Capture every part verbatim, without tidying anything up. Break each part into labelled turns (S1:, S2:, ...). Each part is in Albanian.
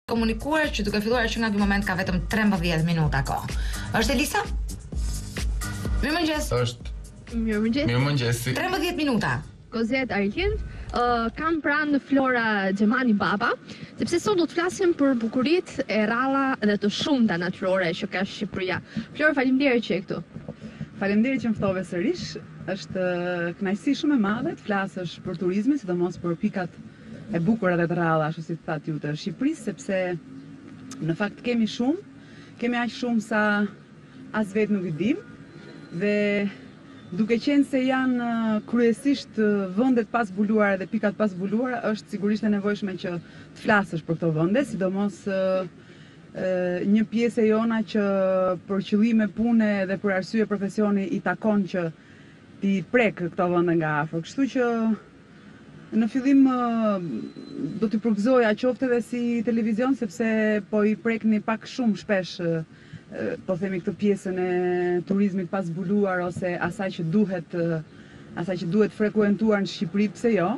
S1: komunikuar që duke filluar që nga ky moment ka vetëm trembëdhjetë minuta kohë. Është Elisa? Mirëmëngjes.
S2: Është.
S3: Mirëmëngjes.
S2: Mirëmëngjes.
S1: trembëdhjetë minuta.
S3: Kozet Arlind, uh, kam pranë Flora Xhemani Baba, sepse sot do të flasim për bukuritë e rralla dhe të shumta natyrore që ka Shqipëria. Flora, faleminderit që je këtu.
S4: Faleminderit që më ftove sërish. Është kënaqësi shumë e madhe të flasësh për turizmin, sidomos për pikat e bukura dhe të rralla, ashtu si thatë ju të Shqipërisë, sepse në fakt kemi shumë, kemi aq shumë sa as vetë nuk i dim, dhe duke qenë se janë kryesisht vendet pas zbuluara dhe pikat pas zbuluara, është sigurisht e nevojshme që të flasësh për këto vende, sidomos një pjesë e jona që për qëllime pune dhe për arsye profesioni i takon që ti prek këto vende nga afër. Kështu që në fillim do t'i përgëzoja qoftë edhe si televizion, sepse po i prekni pak shumë shpesh, po themi, këtë pjesën e turizmit pas zbuluar ose asaj që duhet asaj që duhet frekuentuar në Shqipëri, pse jo?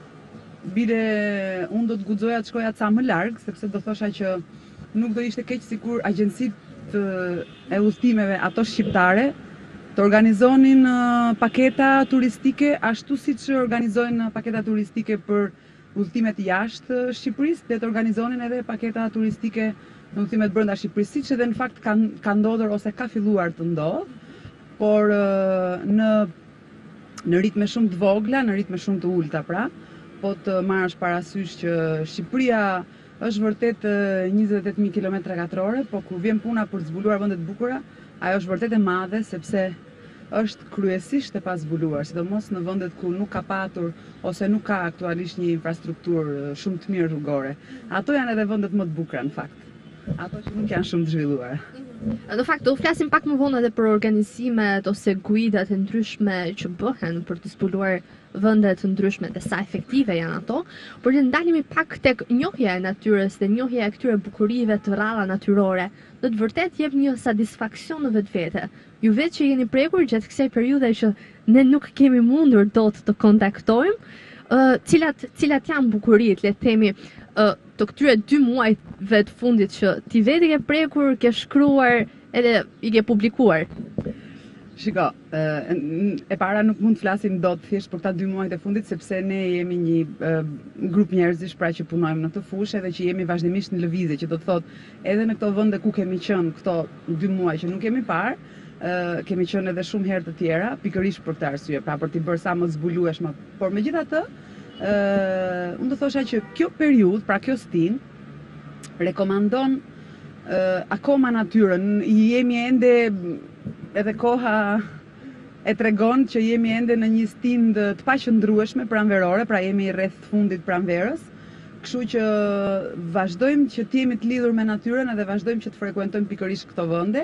S4: Bile unë do të guxoja të shkoja ca më larg, sepse do thosha që nuk do ishte keq sikur agjencitë e udhëtimeve ato shqiptare të organizonin paketa turistike ashtu siç organizojnë paketa turistike për udhëtimet jashtë Shqipërisë, dhe të organizonin edhe paketa turistike në udhëtimet brenda Shqipërisë, siç edhe në fakt ka, ka ndodhur ose ka filluar të ndodhë, por në në ritme shumë të vogla, në ritme shumë të ulta pra, po të marrësh parasysh që Shqipëria është vërtet njëzet e tetë mijë kilometra katrore, po kur vjen puna për të zbuluar vende të bukura, ajo është vërtet e madhe, sepse është kryesisht e pa zbuluar, sidomos në vendet ku nuk ka patur ose nuk ka aktualisht një infrastrukturë shumë të mirë rrugore. Ato janë edhe vendet më të bukura në fakt. Ato që nuk janë shumë të zhvilluara.
S3: Në fakt, do flasim pak më vonë edhe për organizimet ose guidat e ndryshme që bëhen për të zbuluar vende të ndryshme dhe sa efektive janë ato, por të ndalemi pak tek njohja e natyrës dhe njohja e këtyre bukurive të rralla natyrore, do të vërtet jep një satisfaksion në vetvete. Ju vetë që jeni prekur gjatë kësaj periudhe që ne nuk kemi mundur dot të kontaktojmë, uh, cilat cilat janë bukuritë, le të themi, uh, të këtyre dy muajve të fundit që ti vetë ke prekur, ke shkruar edhe i ke publikuar.
S4: Shiko, e para nuk mund të flasim dot thjesht për këta dy muajt e fundit, sepse ne jemi një grup njerëzish pra që punojmë në këtë fushë dhe që jemi vazhdimisht në lëvizje, që do të thotë edhe në këto vende ku kemi qenë këto dy muaj që nuk kemi parë, kemi qenë edhe shumë herë të tjera, pikërisht për këtë arsye, pra për t'i bërë sa më zbulueshme. Por megjithatë, unë do thosha që kjo periudhë, pra kjo stin, rekomandon akoma natyrën, jemi ende edhe koha e tregon që jemi ende në një stind të paqëndrueshme pranverore, pra jemi rreth fundit pranverës, kështu që vazhdojmë që të jemi të lidhur me natyrën edhe vazhdojmë që të frekuentojmë pikërisht këto vende.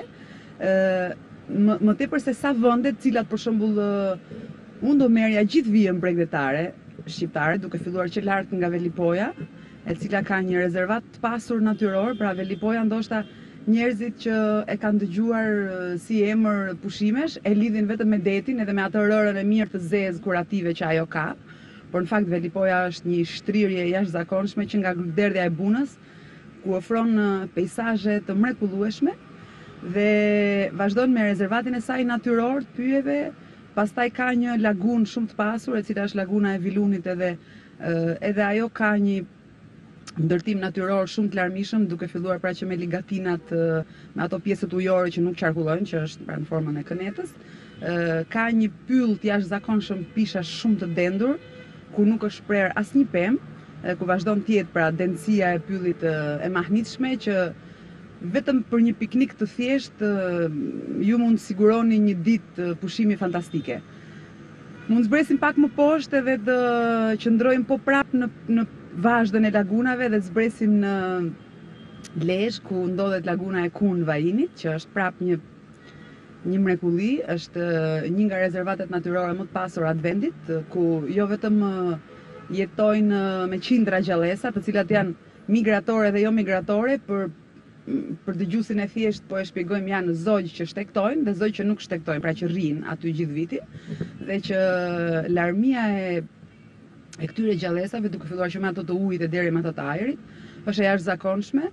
S4: Më, më tepër se sa vende, të cilat për shembull unë do merrja gjithë vijën bregdetare shqiptare, duke filluar që lart nga Velipoja, e cila ka një rezervat të pasur natyror, pra Velipoja ndoshta njerëzit që e kanë dëgjuar si emër pushimesh e lidhin vetëm me detin edhe me atë rërën e mirë të zezë kurative që ajo ka, por në fakt Velipoja është një shtrirje jashtëzakonshme që nga derdhja e Bunës, ku ofron peisazhe të mrekullueshme dhe vazhdon me rezervatin e saj natyror të pyjeve. Pastaj ka një lagunë shumë të pasur, e cila është laguna e Vilunit, edhe edhe ajo ka një ndërtim natyror shumë të larmishëm, duke filluar pra që me ligatinat, me ato pjesët ujore që nuk qarkullojnë, që është pra në formën e kënetës. Ka një pyll të jashtëzakonshëm pisha shumë të dendur, ku nuk është shprehur asnjë pemë, ku vazhdon të jetë pra densija e pyllit e mahnitshme, që vetëm për një piknik të thjesht ju mund të siguroni një ditë pushimi fantastike. Mund zbresim pak më poshtë edhe të qëndrojmë po prap në, në vazhdën e lagunave dhe zbresim në Lezhë, ku ndodhet laguna e Kun Vajinit, që është prap një një mrekulli, është një nga rezervatet natyrore më të pasura të vendit, ku jo vetëm jetojnë me qindra gjallësa, të cilat janë migratore dhe jo migratore, për për dëgjuesin e thjesht po e shpjegojmë, janë zogj që shtektojnë dhe zogj që nuk shtektojnë, pra që rrinë aty gjithë vitin, dhe që larmia e e këtyre gjallësave, duke filluar që me ato të ujit e deri me ato të ajrit, është e jashtëzakonshme.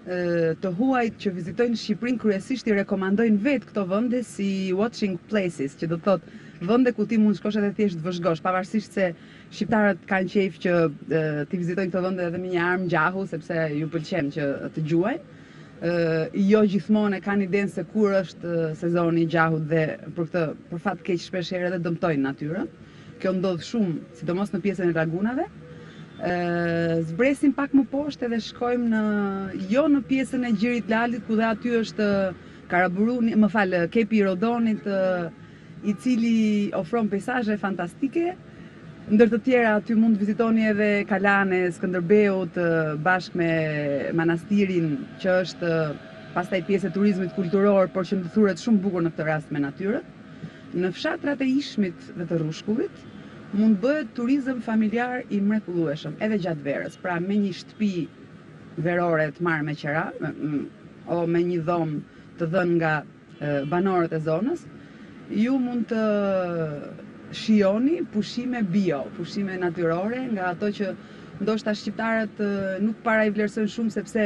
S4: të huajt që vizitojnë Shqipërinë kryesisht i rekomandojnë vetë këto vende si watching places, që do të thotë vende ku ti mund shkosh edhe thjesht vëzhgosh, pavarësisht se shqiptarët kanë qejf që e, ti vizitojnë këto vende edhe me një armë gjahu, sepse ju pëlqen që të gjuajnë. Jo gjithmonë e kanë idenë se kur është sezoni i gjahut dhe për këtë për fat keq shpesh herë edhe dëmtojnë natyrën. Kjo ndodh shumë, sidomos në pjesën e lagunave. Ë zbresim pak më poshtë edhe shkojmë në jo në pjesën e Gjirit Lalit, ku dhe aty është Karaburuni, më fal, kepi i Rodonit, i cili ofron peizazhe fantastike. Ndër të tjera aty mund të vizitoni edhe Kalane, Skënderbeut bashkë me manastirin që është pastaj pjesë e turizmit kulturor, por që ndëthuret shumë bukur në këtë rast me natyrën. Në fshatrat e Ishmit dhe të Rrushkullit mund bëhet turizëm familjar i mrekullueshëm edhe gjatë verës, pra me një shtëpi verore të marrë me qera, o me një dhomë të dhënë nga banorët e zonës, ju mund të shijoni pushime bio, pushime natyrore, nga ato që ndoshta shqiptarët nuk para i vlerësojnë shumë, sepse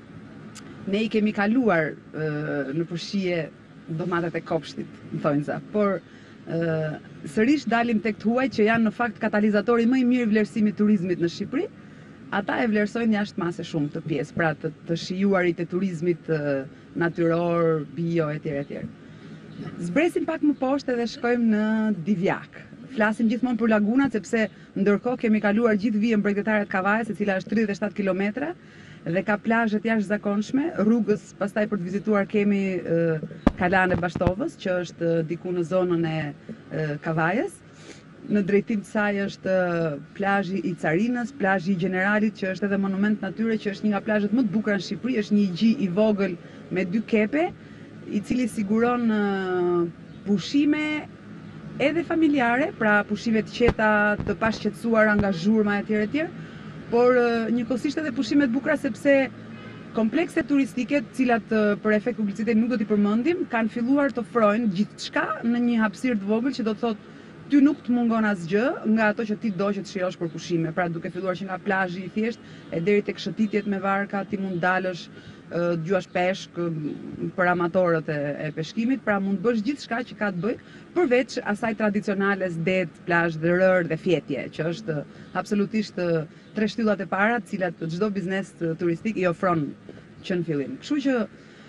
S4: ne i kemi kaluar në përshije domatet e kopshtit, në thonjza, por sërish dalim tek të huajt që janë në fakt katalizatori më i mirë i vlerësimit turizmit në Shqipëri. Ata e vlerësojnë jashtë mase shumë të pjesë, pra të, të shijuarit e turizmit natyror, bio etj etj. Zbresim pak më poshtë edhe shkojmë në Divjak. Flasim gjithmonë për lagunat, sepse ndërkohë kemi kaluar gjithë vijën bregdetare të Kavajës, e cila është tridhjetë e shtatë kilometra dhe ka plazhet jashtëzakonshme. Rrugës pastaj për të vizituar kemi uh, Kalane Bashtovës, që është uh, diku në zonën e uh, Kavajës. Në drejtim të saj është uh, plazhi i Carinës, plazhi i Generalit, që është edhe monument natyre, që është një nga plazhet më të bukura në Shqipëri, është një gji i vogël me dy kepe, i cili siguron uh, pushime edhe familjare, pra pushime të qeta, të pashqetësuara nga zhurma etj etj, por uh, njëkohësisht edhe pushime të bukura, sepse komplekset turistike, të cilat uh, për efekt publiciteti nuk do t'i përmendim, kanë filluar të ofrojnë gjithçka në një hapësirë të vogël, që do të thotë ty nuk të mungon asgjë nga ato që ti do që të shijosh për pushime. Pra duke filluar që nga plazhi i thjesht e deri tek shëtitjet me varka, ti mund dalësh djuash peshk për amatorët e, e peshkimit, pra mund bësh gjithçka që ka të bëj, përveç asaj tradicionales det, plazh dhe rër dhe fjetje, që është absolutisht tre shtyllat e para, të cilat çdo biznes turistik i ofron që në fillim. Kështu që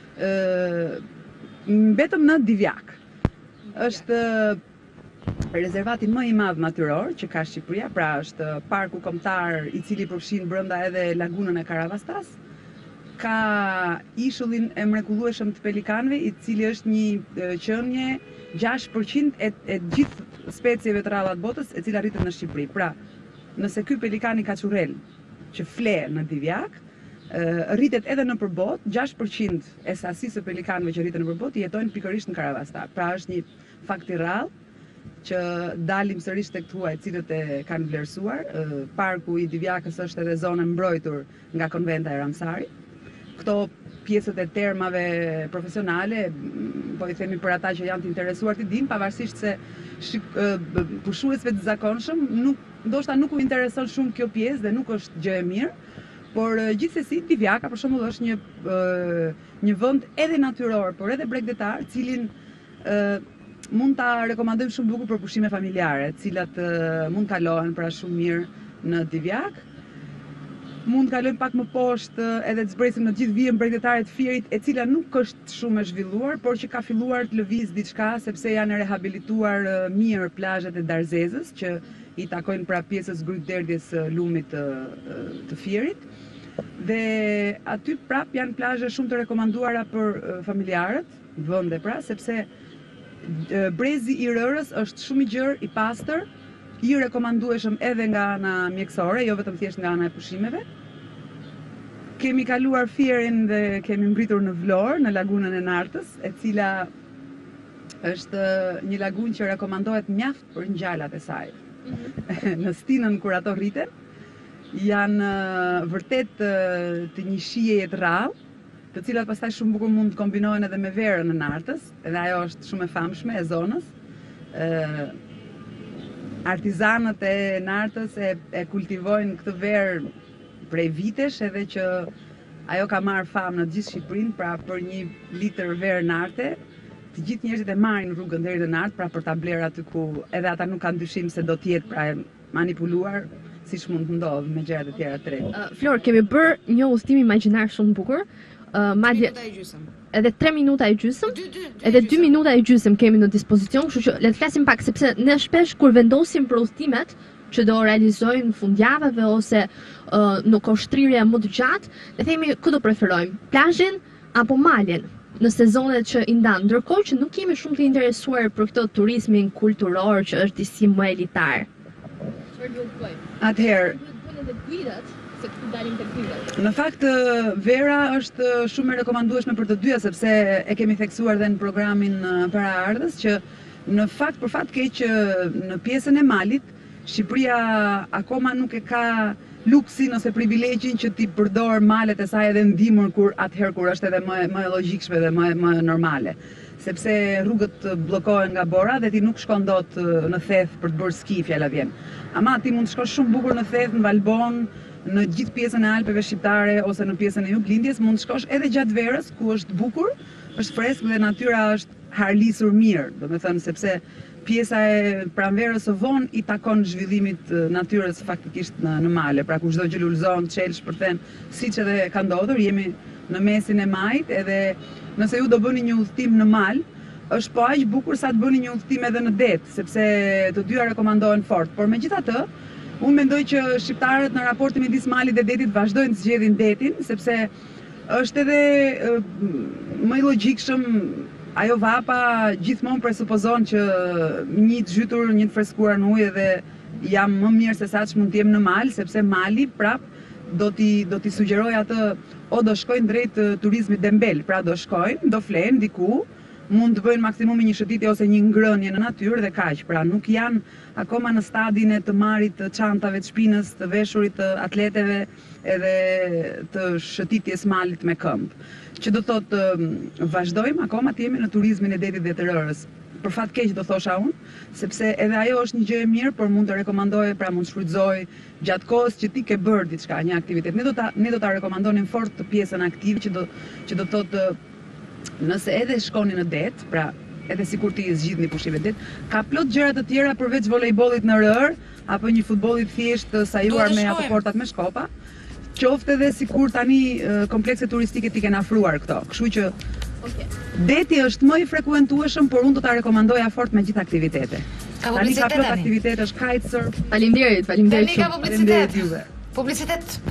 S4: mbetëm në Divjak. Është rezervati më i madh natyror që ka Shqipëria, pra është parku kombëtar i cili përfshin brenda edhe lagunën e Karavastas. Ka ishullin e mrekullueshëm të pelikanëve, i cili është një qenie gjashtë përqind e, e gjithë specieve të rralla të botës, e cila rritet në Shqipëri. Pra, nëse ky pelikan i kaçurel që fle në Divjak, rritet edhe në përbot, gjashtë përqind e sasisë së pelikanëve që rriten në përbot jetojnë pikërisht në Karavastar. Pra, është një fakt i rrallë që dalim sërish tek tua, e cilët e kanë vlerësuar. Parku i Divjakës është edhe zonë mbrojtur nga konventa e Ramsarit. Këto pjesët e termave profesionale, po i themi për ata që janë të interesuar të dinë, pavarësisht se pushuesve të zakonshëm, nuk, ndoshta nuk u intereson shumë kjo pjesë dhe nuk është gjë e mirë, por gjithsesi Divjaka për shembull është një një vend edhe natyror, por edhe bregdetar, cilin mund ta rekomandojmë shumë bukur për pushime familjare, të cilat mund kalohen pra shumë mirë në Divjak. Mund kalojmë pak më poshtë edhe të zbresim në gjithë vijën bregdetare të Fierit, e cila nuk është shumë e zhvilluar, por që ka filluar të lëviz diçka, sepse janë rehabilituar mirë plazhet e Darzezës, që i takojnë pra pjesës Grykderdhjes lumit të, të Fierit. Dhe aty prap janë plazhe shumë të rekomanduara për familjarët, vende pra, sepse brezi i Rërës është shumë i gjerë, i pastër, i rekomandueshëm edhe nga ana mjekësore, jo vetëm thjesht nga ana e pushimeve. Kemi kaluar Fierin dhe kemi mbritur në Vlorë, në lagunën e Nartës, e cila është një lagunë që rekomandohet mjaft për ngjalat e saj. Në stinën kur ato rriten, janë vërtet të një shijeje të rrallë, të cilat pastaj shumë bukur mund të kombinohen edhe me verën e Nartës, edhe ajo është shumë e famshme e zonës. Artizanët e Nartës e, e kultivojnë këtë verë prej vitesh, edhe që ajo ka marrë famë në gjithë Shqipërinë, pra për një litër verë narte, të gjithë njerëzit e marrin rrugën deri te nartë, pra për ta bler aty ku edhe ata nuk kanë dyshim se do të jetë pra manipuluar, siç mund të ndodhë me gjërat e tjera të tjerë.
S3: Uh, Flor, kemi bërë një udhëtim imagjinar shumë bukur. Uh, madje edhe tre minuta e gjysmë, edhe dy minuta e gjysmë kemi në dispozicion, kështu që le të flasim pak sepse ne shpesh kur vendosim për udhëtimet që do realizojnë fundjavëve ose uh, në kohështrirje më të gjatë, ne themi ku do preferojmë, plazhin apo malin në sezonet që i ndan, ndërkohë që nuk jemi shumë të interesuar për këtë turizmin kulturor që është disi më elitar. Çfarë duhet të bëjmë?
S4: Atëherë,
S3: Duhet të bëjmë edhe guidat, se këtu dalim tek guidat.
S4: në fakt vera është shumë e rekomandueshme për të dyja sepse e kemi theksuar edhe në programin paraardhës që në fakt për fat keq në pjesën e malit Shqipëria akoma nuk e ka luksin ose privilegjin që ti përdor malet e saj edhe ndihmur kur atëherë kur është edhe më më e logjikshme dhe më më normale. Sepse rrugët bllokohen nga bora dhe ti nuk shkon dot në theth për të bërë ski, fjala vjen. Ama ti mund të shkosh shumë bukur në theth, në Valbon, në gjithë pjesën e Alpeve shqiptare ose në pjesën e Juglindjes, mund të shkosh edhe gjatë verës ku është bukur, është freskë dhe natyra është harlisur mirë, domethënë sepse pjesa e pranverës së vonë i takon zhvillimit natyrës faktikisht në, në male, pra ku çdo gjë lulëzon, çel, shpërthen, siç edhe ka ndodhur, jemi në mesin e majit edhe nëse ju do bëni një udhëtim në mal, është po aq bukur sa të bëni një udhëtim edhe në det, sepse të dyja rekomandohen fort. Por megjithatë, unë mendoj që shqiptarët në raportin midis malit dhe detit vazhdojnë të zgjedhin detin, sepse është edhe më i logjikshëm. Ajo vapa gjithmonë presupozon që një të zhytur, një të freskuar në ujë dhe jam më mirë se sa që mund të jem në mal, sepse mali prap do t'i do t'i sugjeroj atë o do shkojnë drejt turizmit dembel, pra do shkojnë, do flenë diku, mund të bëjnë maksimumi një shëtitje ose një ngrënje në natyrë dhe kaq, pra nuk janë akoma në stadin e të marrit të çantave të shpinës, të veshurit të atleteve edhe të shëtitjes malit me këmbë. Që do thotë vazhdojmë akoma të jemi në turizmin e detit dhe të rërës. Për fat keq do thosha unë, sepse edhe ajo është një gjë e mirë, por mund të rekomandoj, pra mund të shfrytëzoj gjatë kohës që ti ke bërë diçka, një aktivitet. Ne do ta ne do ta rekomandonim fort të pjesën aktive që do që do thotë nëse edhe shkoni në det, pra edhe sikur ti zgjidhni pushime det, ka plot gjëra të tjera përveç volejbollit në rër apo një futbolli thjesht sajuar me apo portat me shkopa. Qoftë edhe sikur tani komplekse turistike ti kanë afruar këto. Kështu që
S3: Okay.
S4: deti është më i frekuentueshëm, por unë do ta rekomandoja fort me gjithë aktivitetet.
S1: Ka
S4: Tani ka
S1: publicitet
S4: plot
S1: tani.
S4: aktivitetesh, kitesurf.
S3: Faleminderit, faleminderit
S1: Tani ka
S3: shumë.
S1: publicitet.
S4: Juve.
S1: Publicitet.